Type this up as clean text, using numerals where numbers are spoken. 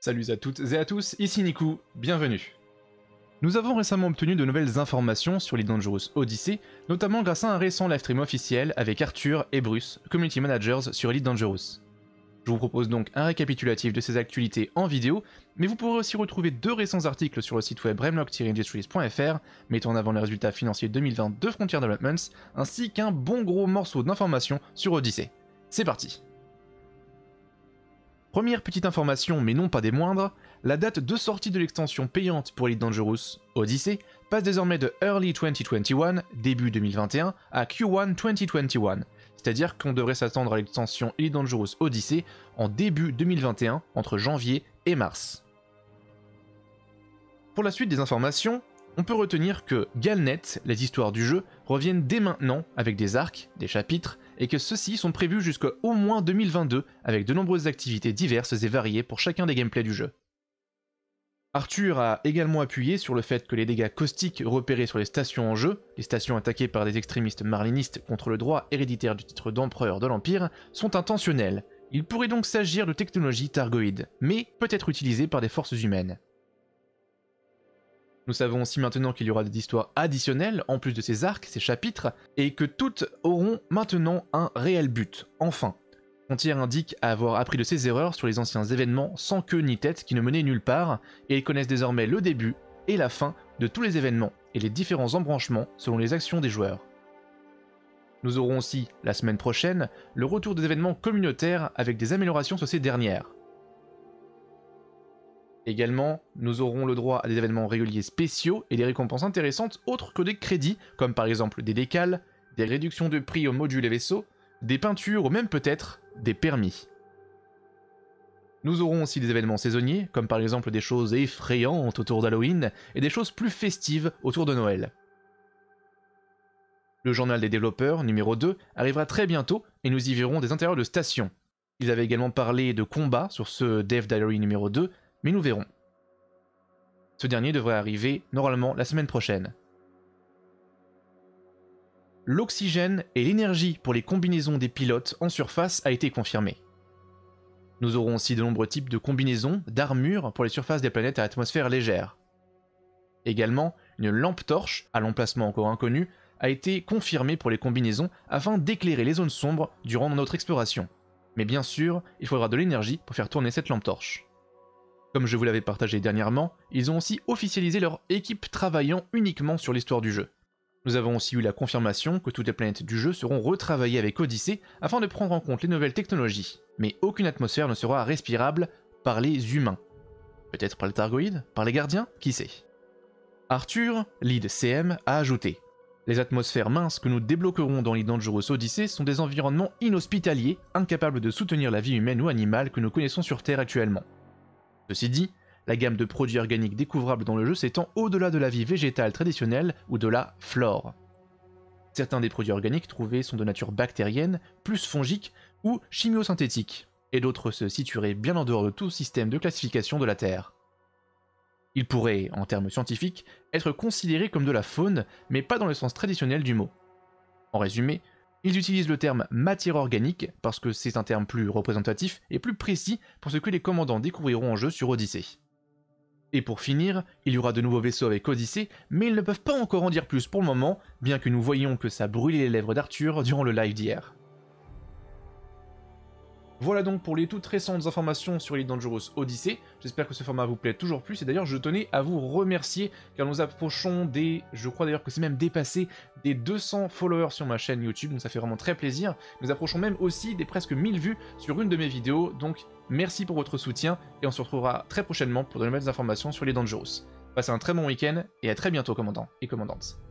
Salut à toutes et à tous, ici Niku, bienvenue. Nous avons récemment obtenu de nouvelles informations sur Elite Dangerous Odyssey, notamment grâce à un récent livestream officiel avec Arthur et Bruce, Community Managers sur Elite Dangerous. Je vous propose donc un récapitulatif de ces actualités en vidéo, mais vous pourrez aussi retrouver deux récents articles sur le site web remlock-industries.fr mettant en avant les résultats financiers 2020 de Frontier Developments, ainsi qu'un bon gros morceau d'informations sur Odyssey. C'est parti. Première petite information, mais non pas des moindres, la date de sortie de l'extension payante pour Elite Dangerous Odyssey passe désormais de Early 2021, début 2021, à Q1 2021, c'est-à-dire qu'on devrait s'attendre à l'extension Elite Dangerous Odyssey en début 2021, entre janvier et mars. Pour la suite des informations, on peut retenir que Galnet, les histoires du jeu, reviennent dès maintenant avec des arcs, des chapitres, et que ceux-ci sont prévus jusqu'au moins 2022 avec de nombreuses activités diverses et variées pour chacun des gameplays du jeu. Arthur a également appuyé sur le fait que les dégâts caustiques repérés sur les stations en jeu, les stations attaquées par des extrémistes marlinistes contre le droit héréditaire du titre d'empereur de l'Empire, sont intentionnels. Il pourrait donc s'agir de technologie targoïde, mais peut être utilisée par des forces humaines. Nous savons aussi maintenant qu'il y aura des histoires additionnelles, en plus de ces arcs, ces chapitres, et que toutes auront maintenant un réel but, enfin. Frontier indique avoir appris de ses erreurs sur les anciens événements sans queue ni tête qui ne menaient nulle part, et ils connaissent désormais le début et la fin de tous les événements et les différents embranchements selon les actions des joueurs. Nous aurons aussi, la semaine prochaine, le retour des événements communautaires avec des améliorations sur ces dernières. Également, nous aurons le droit à des événements réguliers spéciaux et des récompenses intéressantes autres que des crédits, comme par exemple des décals, des réductions de prix aux modules et vaisseaux, des peintures ou même peut-être des permis. Nous aurons aussi des événements saisonniers, comme par exemple des choses effrayantes autour d'Halloween et des choses plus festives autour de Noël. Le journal des développeurs, numéro 2, arrivera très bientôt et nous y verrons des intérieurs de stations. Ils avaient également parlé de combats sur ce Dev Diary numéro 2, mais nous verrons. Ce dernier devrait arriver normalement la semaine prochaine. L'oxygène et l'énergie pour les combinaisons des pilotes en surface a été confirmé. Nous aurons aussi de nombreux types de combinaisons d'armure pour les surfaces des planètes à atmosphère légère. Également, une lampe torche, à l'emplacement encore inconnu, a été confirmée pour les combinaisons afin d'éclairer les zones sombres durant notre exploration. Mais bien sûr, il faudra de l'énergie pour faire tourner cette lampe torche. Comme je vous l'avais partagé dernièrement, ils ont aussi officialisé leur équipe travaillant uniquement sur l'histoire du jeu. Nous avons aussi eu la confirmation que toutes les planètes du jeu seront retravaillées avec Odyssey afin de prendre en compte les nouvelles technologies, mais aucune atmosphère ne sera respirable par les humains. Peut-être par les targoïdes, par les gardiens, qui sait. Arthur, lead CM, a ajouté: les atmosphères minces que nous débloquerons dans Elite Dangerous Odyssey sont des environnements inhospitaliers, incapables de soutenir la vie humaine ou animale que nous connaissons sur Terre actuellement. Ceci dit, la gamme de produits organiques découvrables dans le jeu s'étend au-delà de la vie végétale traditionnelle ou de la flore. Certains des produits organiques trouvés sont de nature bactérienne, plus fongique ou chimiosynthétique, et d'autres se situeraient bien en dehors de tout système de classification de la Terre. Ils pourraient, en termes scientifiques, être considérés comme de la faune, mais pas dans le sens traditionnel du mot. En résumé, ils utilisent le terme matière organique parce que c'est un terme plus représentatif et plus précis pour ce que les commandants découvriront en jeu sur Odyssey. Et pour finir, il y aura de nouveaux vaisseaux avec Odyssey, mais ils ne peuvent pas encore en dire plus pour le moment, bien que nous voyions que ça brûlait les lèvres d'Arthur durant le live d'hier. Voilà donc pour les toutes récentes informations sur Elite Dangerous Odyssey. J'espère que ce format vous plaît toujours plus, et d'ailleurs je tenais à vous remercier car nous approchons je crois d'ailleurs que c'est même dépassé des 200 followers sur ma chaîne YouTube, donc ça fait vraiment très plaisir. Nous approchons même aussi des presque 1000 vues sur une de mes vidéos, donc merci pour votre soutien et on se retrouvera très prochainement pour de nouvelles informations sur Elite Dangerous. Passez un très bon week-end et à très bientôt commandants et commandantes.